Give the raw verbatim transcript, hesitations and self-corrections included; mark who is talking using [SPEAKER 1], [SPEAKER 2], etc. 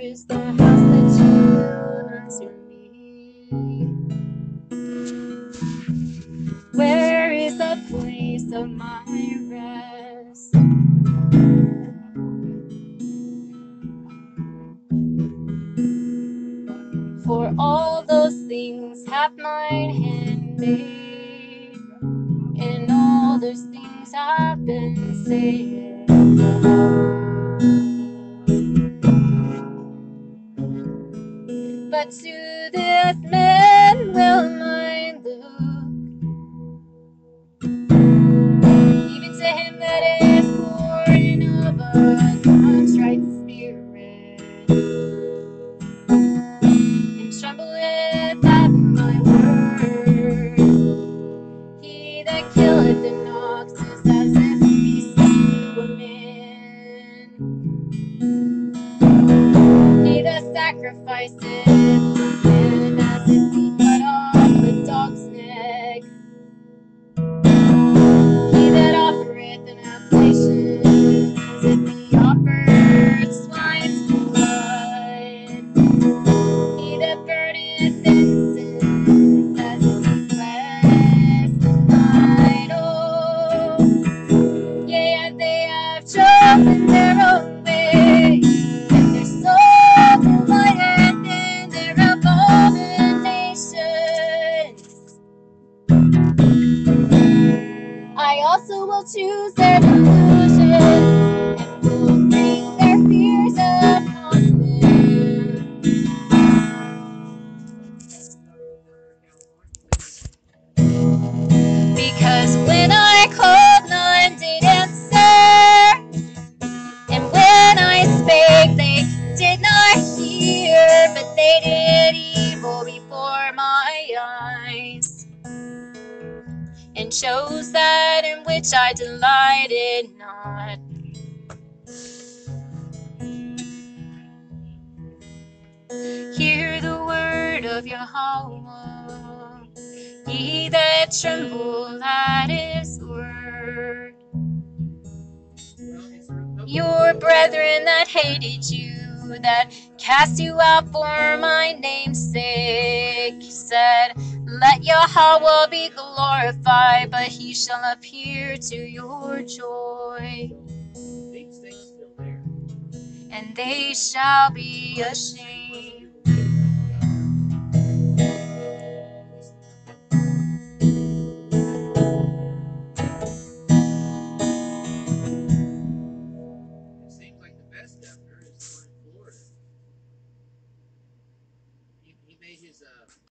[SPEAKER 1] is the house that you answer me? Where is the place of my rest? For all those things hath mine hand made, and all those things have been said. But to this man will mine look, even to him that is born of a contrite spirit, and trembleth at my word. He that killeth an ox is as if he slew a man. He that sacrificeth a man as if he cut off a dog's neck. He that offereth an oblation as if he offered swine's blood. He that burneth incense as if he blessed an idol. Yea, and they have chosen their own way, and their soul delighteth in their abominations. I also will choose their delusions, and will bring their fears upon them. Because when I called, none did answer, and when I spake, they did not hear, but they did evil before my eyes, and chose that in which I delighted not. Hear the word of Yahweh, ye that tremble at his word. Your brethren that hated you, that cast you out for my name's sake, said, let Yahweh be glorified, but he shall appear to your joy. And they shall be ashamed.
[SPEAKER 2] It seems like the best governor is the one in Florida. He, he made his uh,